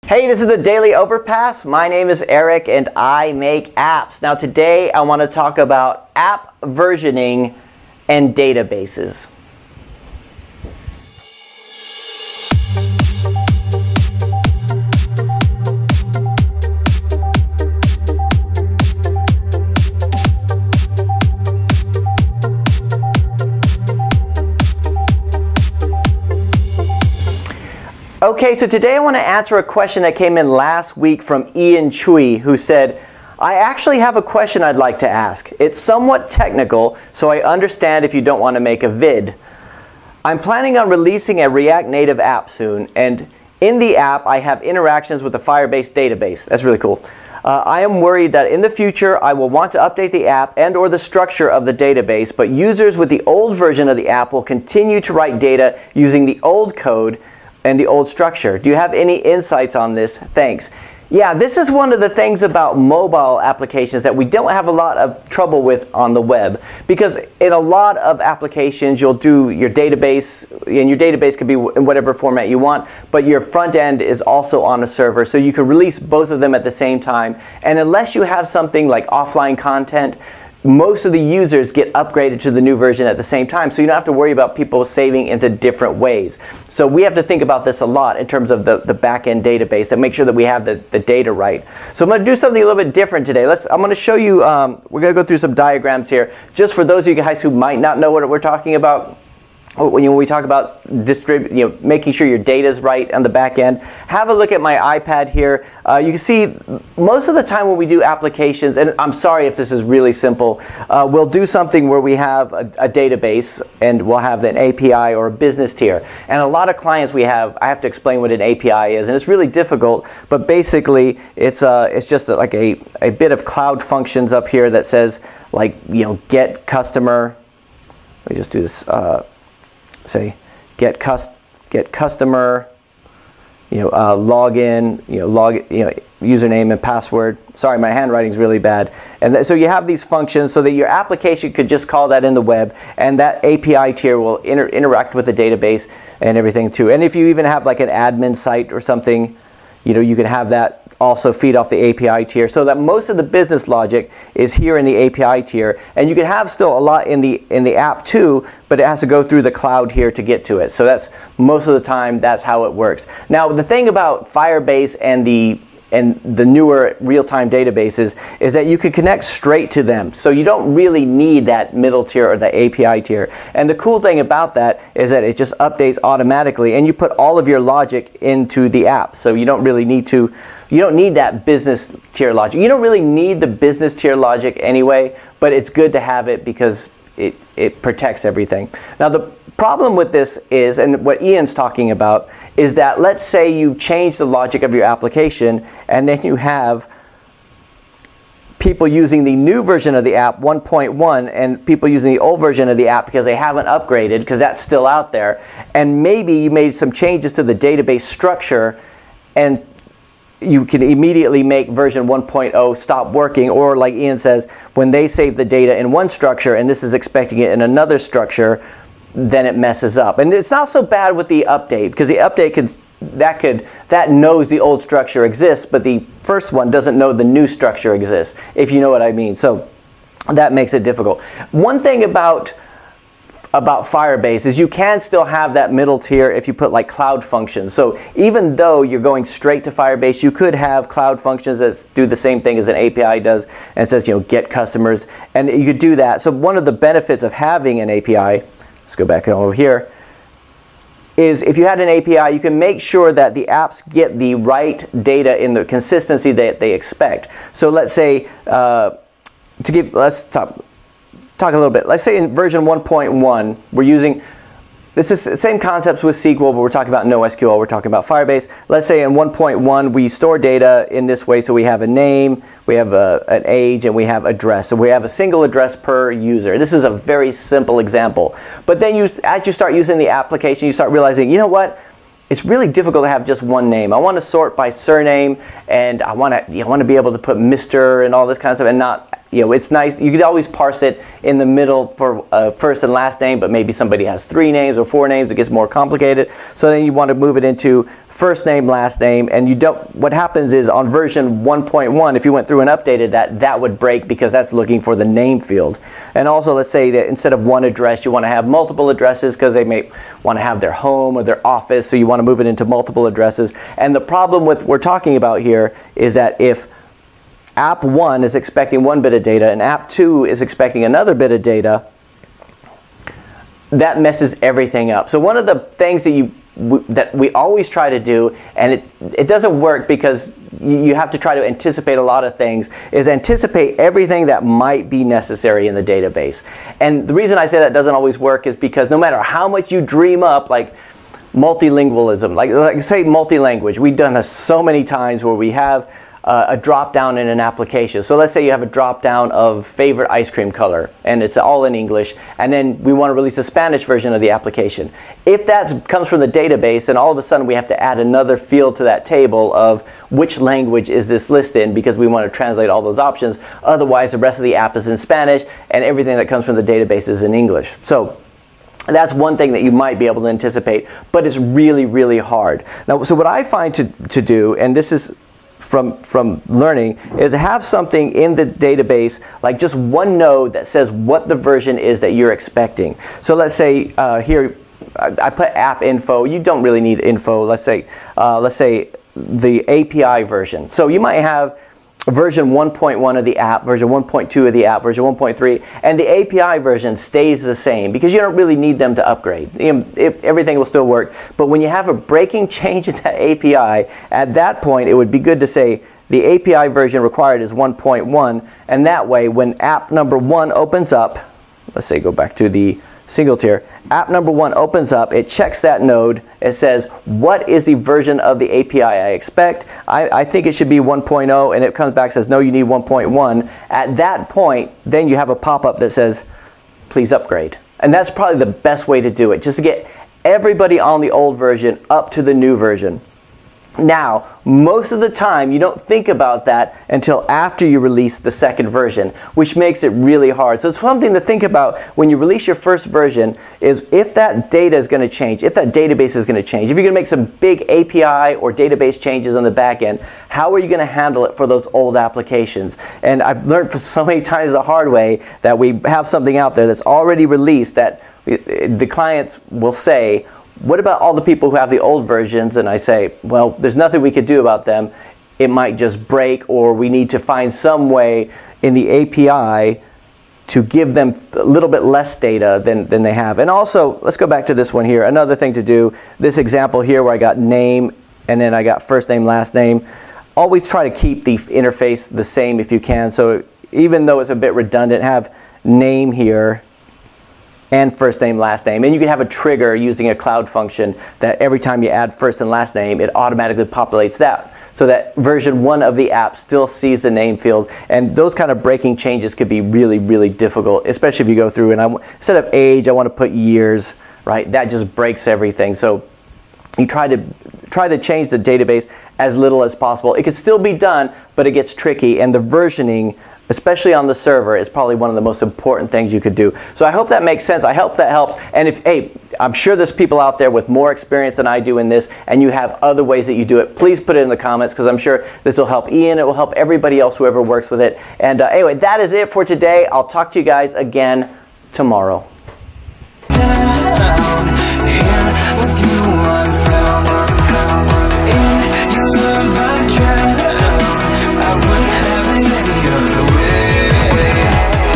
Hey, this is the Daily Overpass. My name is Eric and I make apps. Now today I want to talk about app versioning and databases. Okay, so today I want to answer a question that came in last week from Ian Chui, who said, I actually have a question I'd like to ask. It's somewhat technical, so I understand if you don't want to make a vid. I'm planning on releasing a React Native app soon, and in the app I have interactions with the Firebase database. That's really cool. I am worried that in the future I will want to update the app and or the structure of the database, but users with the old version of the app will continue to write data using the old code and the old structure. Do you have any insights on this? Thanks. Yeah, this is one of the things about mobile applications that we don't have a lot of trouble with on the web, because in a lot of applications you'll do your database, and your database could be in whatever format you want, but your front end is also on a server, so you can release both of them at the same time. And unless you have something like offline content, most of the users get upgraded to the new version at the same time, so you don't have to worry about people saving into different ways. So we have to think about this a lot in terms of the backend database and make sure that we have the data right. So I'm going to do something a little bit different today. I'm going to show you, we're going to go through some diagrams here, just for those of you guys who might not know what we're talking about. When we talk about making sure your data is right on the back end, have a look at my iPad here. You can see most of the time when we do applications, and I'm sorry if this is really simple, we'll do something where we have a database and we'll have an API or a business tier. And a lot of clients I have to explain what an API is, and it's really difficult, but basically it's just like a bit of cloud functions up here that says, like, get customer. Let me just do this. Say get customer, login, username and password. Sorry, my handwriting's really bad. And so you have these functions so that your application could just call that in the web, and that API tier will interact with the database and everything too. And if you even have like an admin site or something, you can have that also feed off the API tier, so that most of the business logic is here in the API tier, and you can have still a lot in the app too, but it has to go through the cloud here to get to it. So that's most of the time that's how it works. Now the thing about Firebase and the newer real-time databases is that you can connect straight to them, so you don't really need that middle tier or the API tier. And the cool thing about that is that it just updates automatically, and you put all of your logic into the app, so you don't really need to. You don't need that business tier logic. You don't really need the business tier logic anyway, but it's good to have it because it protects everything. Now the problem with this is, and what Ian's talking about, is that let's say you change the logic of your application and then you have people using the new version of the app 1.1 and people using the old version of the app because they haven't upgraded, because that's still out there, and maybe you made some changes to the database structure and you can immediately make version 1.0 stop working, or like Ian says, when they save the data in one structure and this is expecting it in another structure, then it messes up. And it's not so bad with the update, because the update that knows the old structure exists, but the first one doesn't know the new structure exists, if you know what I mean. So that makes it difficult. One thing about Firebase is you can still have that middle tier if you put like cloud functions. So even though you're going straight to Firebase, you could have cloud functions that do the same thing as an API does, and it says get customers, and you could do that. So one of the benefits of having an API, let's go back over here, is if you had an API, you can make sure that the apps get the right data in the consistency that they expect. So let's say let's talk a little bit. Let's say in version 1.1, we're using, this is the same concepts with SQL, but we're talking about NoSQL, we're talking about Firebase. Let's say in 1.1, we store data in this way, so we have a name, we have an age, and we have address. So we have a single address per user. This is a very simple example. But then as you start using the application, you start realizing, you know what? It's really difficult to have just one name. I want to sort by surname, and I want to be able to put Mr. and all this kind of stuff, and not, it's nice. You could always parse it in the middle for first and last name, but maybe somebody has 3 names or 4 names. It gets more complicated. So then you want to move it into first name, last name, and you don't, what happens is on version 1.1, if you went through and updated that, that would break because that's looking for the name field. And also, let's say that instead of one address, you want to have multiple addresses because they may want to have their home or their office, so you want to move it into multiple addresses. And the problem with what we're talking about here is that if app 1 is expecting one bit of data and app 2 is expecting another bit of data, that messes everything up. So one of the things that we always try to do, and it doesn't work because you have to try to anticipate a lot of things, is anticipate everything that might be necessary in the database. And the reason I say that doesn't always work is because no matter how much you dream up, like multilingualism, like say multi-language, we've done this so many times where we have a drop down in an application. So let's say you have a drop down of favorite ice cream color and it's all in English, and then we want to release a Spanish version of the application. If that comes from the database, then all of a sudden we have to add another field to that table of which language is this list in, because we want to translate all those options. Otherwise the rest of the app is in Spanish and everything that comes from the database is in English. So that's one thing that you might be able to anticipate, but it's really, really hard. Now, so what I find to do, and this is from learning, is to have something in the database, like just one node that says what the version is that you're expecting. So let's say here I put app info. You don't really need info. Let's say the API version. So you might have version 1.1 of the app, version 1.2 of the app, version 1.3, and the API version stays the same because you don't really need them to upgrade. Everything will still work. But when you have a breaking change in that API, at that point it would be good to say the API version required is 1.1, and that way when app number 1 opens up, let's say go back to the single tier, app number 1 opens up, it checks that node, it says what is the version of the API I expect. I think it should be 1.0, and it comes back and says no, you need 1.1. At that point, then you have a pop-up that says please upgrade. And that's probably the best way to do it, just to get everybody on the old version up to the new version. Now, most of the time you don't think about that until after you release the second version, which makes it really hard. So it's something to think about when you release your first version, is if that data is going to change, if that database is going to change, if you're going to make some big API or database changes on the back end, how are you going to handle it for those old applications? And I've learned for so many times the hard way that we have something out there that's already released that the clients will say, what about all the people who have the old versions? And I say, well, there's nothing we could do about them. It might just break, or we need to find some way in the API to give them a little bit less data than they have. And also, let's go back to this one here. Another thing to do, this example here where I got name and then I got first name, last name. Always try to keep the interface the same if you can. So even though it's a bit redundant, have name here and first name, last name. And you can have a trigger using a cloud function that every time you add first and last name, it automatically populates that, so that version 1 of the app still sees the name field. And those kind of breaking changes could be really, really difficult, especially if you go through and instead of age, I want to put years, right? That just breaks everything. So you try to change the database as little as possible. It could still be done, but it gets tricky, and the versioning, especially on the server, is probably one of the most important things you could do. So I hope that makes sense. I hope that helps. And I'm sure there's people out there with more experience than I do in this, and you have other ways that you do it. Please put it in the comments, because I'm sure this will help Ian. It will help everybody else, whoever works with it. And anyway, that is it for today. I'll talk to you guys again tomorrow.